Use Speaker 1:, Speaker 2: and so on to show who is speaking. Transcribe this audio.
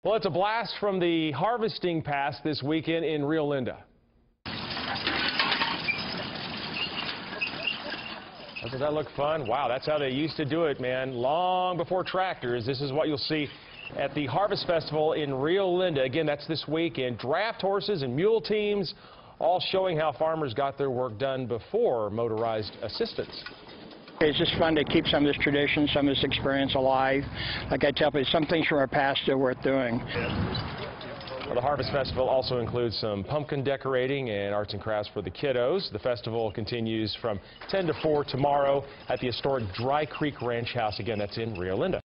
Speaker 1: Well, it's a blast from the harvesting pass this weekend in Rio Linda. Doesn't that look fun? Wow, that's how they used to do it, man. Long before tractors, this is what you'll see at the Harvest Festival in Rio Linda. Again, that's this weekend. Draft horses and mule teams, all showing how farmers got their work done before motorized assistance.
Speaker 2: It's just fun to keep some of this tradition, some of this experience alive. Like I tell people, some things from our past are worth doing.
Speaker 1: Well, the Harvest Festival also includes some pumpkin decorating and arts and crafts for the kiddos. The festival continues from 10 to 4 tomorrow at the historic Dry Creek Ranch House. Again, that's in Rio Linda.